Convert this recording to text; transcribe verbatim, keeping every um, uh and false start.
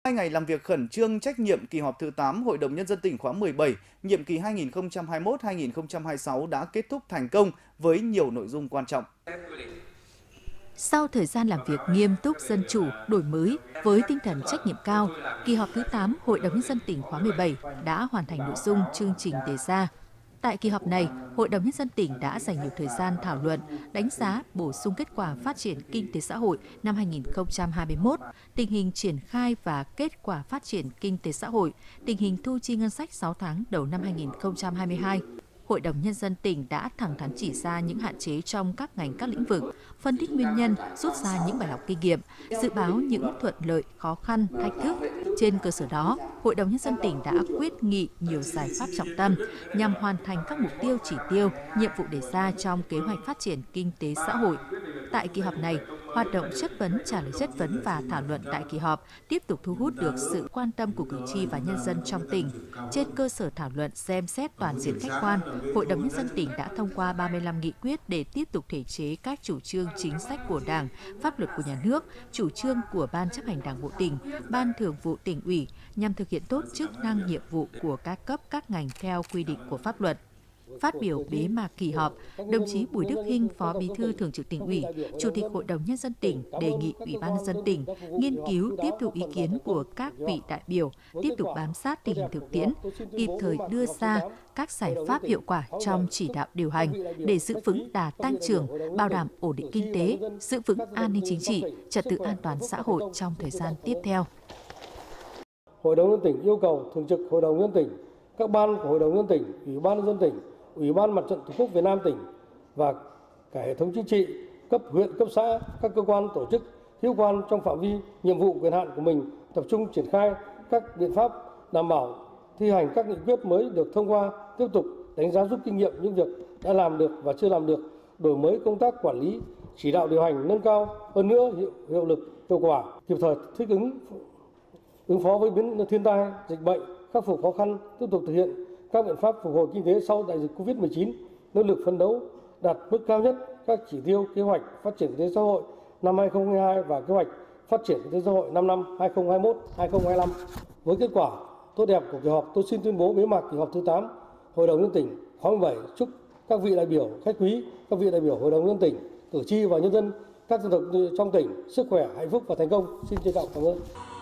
Hai ngày làm việc khẩn trương trách nhiệm kỳ họp thứ tám Hội đồng Nhân dân tỉnh khóa mười bảy, nhiệm kỳ hai nghìn không trăm hai mươi mốt đến hai nghìn không trăm hai mươi sáu đã kết thúc thành công với nhiều nội dung quan trọng. Sau thời gian làm việc nghiêm túc, dân chủ, đổi mới với tinh thần trách nhiệm cao, kỳ họp thứ tám Hội đồng Nhân dân tỉnh khóa mười bảy đã hoàn thành nội dung chương trình đề ra. Tại kỳ họp này, Hội đồng Nhân dân tỉnh đã dành nhiều thời gian thảo luận, đánh giá, bổ sung kết quả phát triển kinh tế xã hội năm hai nghìn không trăm hai mươi mốt, tình hình triển khai và kết quả phát triển kinh tế xã hội, tình hình thu chi ngân sách sáu tháng đầu năm hai nghìn không trăm hai mươi hai. Hội đồng Nhân dân tỉnh đã thẳng thắn chỉ ra những hạn chế trong các ngành các lĩnh vực, phân tích nguyên nhân, rút ra những bài học kinh nghiệm, dự báo những thuận lợi, khó khăn, thách thức. Trên cơ sở đó, Hội đồng Nhân dân tỉnh đã quyết nghị nhiều giải pháp trọng tâm nhằm hoàn thành các mục tiêu chỉ tiêu, nhiệm vụ đề ra trong kế hoạch phát triển kinh tế xã hội. Tại kỳ họp này, hoạt động chất vấn, trả lời chất vấn và thảo luận tại kỳ họp tiếp tục thu hút được sự quan tâm của cử tri và nhân dân trong tỉnh. Trên cơ sở thảo luận xem xét toàn diện khách quan, Hội đồng Nhân dân tỉnh đã thông qua ba mươi lăm nghị quyết để tiếp tục thể chế các chủ trương chính sách của Đảng, pháp luật của nhà nước, chủ trương của Ban chấp hành Đảng bộ tỉnh, Ban thường vụ tỉnh ủy nhằm thực hiện tốt chức năng nhiệm vụ của các cấp các ngành theo quy định của pháp luật. Phát biểu bế mạc kỳ họp, đồng chí Bùi Đức Hinh, Phó Bí thư Thường trực Tỉnh ủy, Chủ tịch Hội đồng Nhân dân tỉnh đề nghị Ủy ban Nhân dân tỉnh nghiên cứu tiếp thu ý kiến của các vị đại biểu, tiếp tục bám sát tình hình thực tiễn, kịp thời đưa ra các giải pháp hiệu quả trong chỉ đạo điều hành để giữ vững đà tăng trưởng, bảo đảm ổn định kinh tế, giữ vững an ninh chính trị, trật tự an toàn xã hội trong thời gian tiếp theo. Hội đồng Nhân dân tỉnh yêu cầu Thường trực Hội đồng Nhân dân tỉnh, các ban của Hội đồng Nhân dân tỉnh, Ủy ban Nhân dân tỉnh, Ủy ban Mặt trận Tổ quốc Việt Nam tỉnh và cả hệ thống chính trị, cấp huyện, cấp xã, các cơ quan tổ chức hữu quan trong phạm vi nhiệm vụ quyền hạn của mình tập trung triển khai các biện pháp đảm bảo thi hành các nghị quyết mới được thông qua, tiếp tục đánh giá rút kinh nghiệm những việc đã làm được và chưa làm được, đổi mới công tác quản lý, chỉ đạo điều hành nâng cao hơn nữa hiệu, hiệu lực, hiệu quả, kịp thời thích ứng ứng phó với biến thiên tai, dịch bệnh, khắc phục khó khăn, tiếp tục thực hiện các biện pháp phục hồi kinh tế sau đại dịch Covid mười chín, nỗ lực phấn đấu đạt mức cao nhất các chỉ tiêu kế hoạch phát triển kinh tế xã hội năm hai nghìn không trăm hai mươi hai và kế hoạch phát triển kinh tế xã hội năm năm hai nghìn không trăm hai mươi mốt đến hai nghìn không trăm hai mươi lăm. Với kết quả tốt đẹp của kỳ họp, tôi xin tuyên bố bế mạc kỳ họp thứ tám Hội đồng Nhân dân tỉnh khóa mười bảy. Chúc các vị đại biểu, khách quý, các vị đại biểu Hội đồng Nhân dân tỉnh, cử tri và nhân dân các dân tộc trong tỉnh sức khỏe, hạnh phúc và thành công. Xin trân trọng cảm ơn.